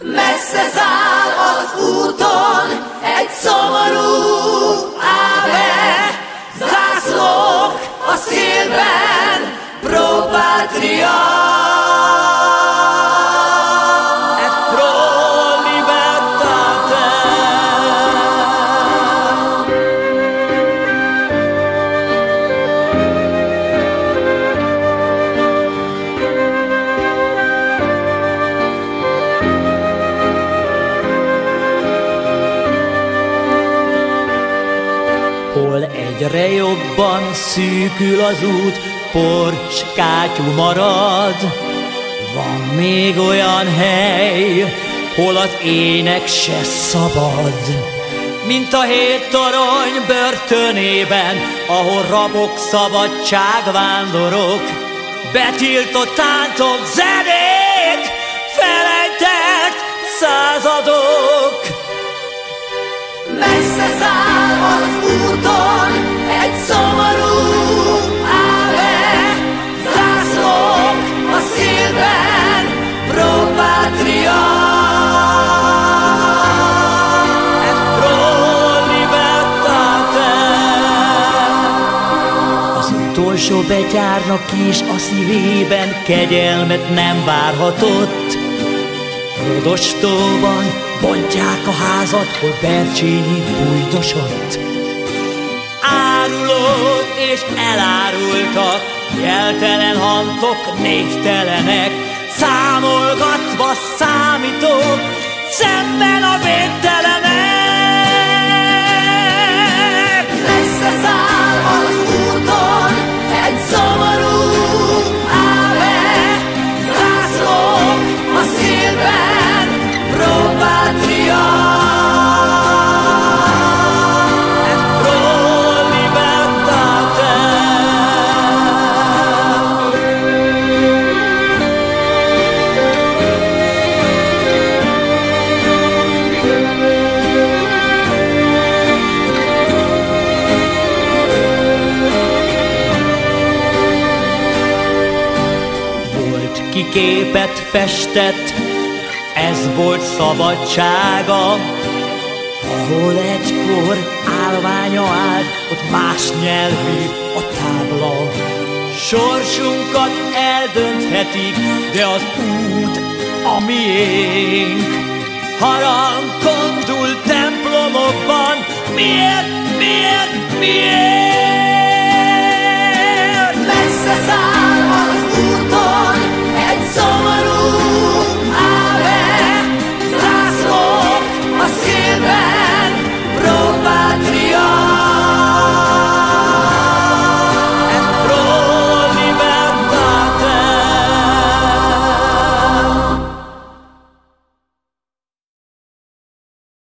Messze száll az úton egy szomorú áve, zászlók a szélben, pro patria. Egyre jobban szűkül az út, porcskátyú marad. Van még olyan hely, hol az ének se szabad, mint a 7 torony börtönében, ahol rabok, szabadságvándorok, betiltott táncok, zenék, felejtett századok. Messze száll az úton egy szomorú áve, zászlók a szélben, pro patria. Pro libertate. Az utolsó betyárnak is a szívében kegyelmet nem várhatott. Rodostóban bontják a házat, hol Bercsényi bújdosott. Árulók és elárultak, jeltelen hantok, névtelenek, számolgatva számítók, szemben a végtelenek. Messze száll az úton egy szomorú áve, zászlók a szélben, pro patria. Képet festett, ez volt szabadsága. Ahol egykor állványa állt, ott más nyelvű a tábla. Sorsunkat eldönthetik, de az út a miénk. Harangkondul templomokban, miért, miért, miért?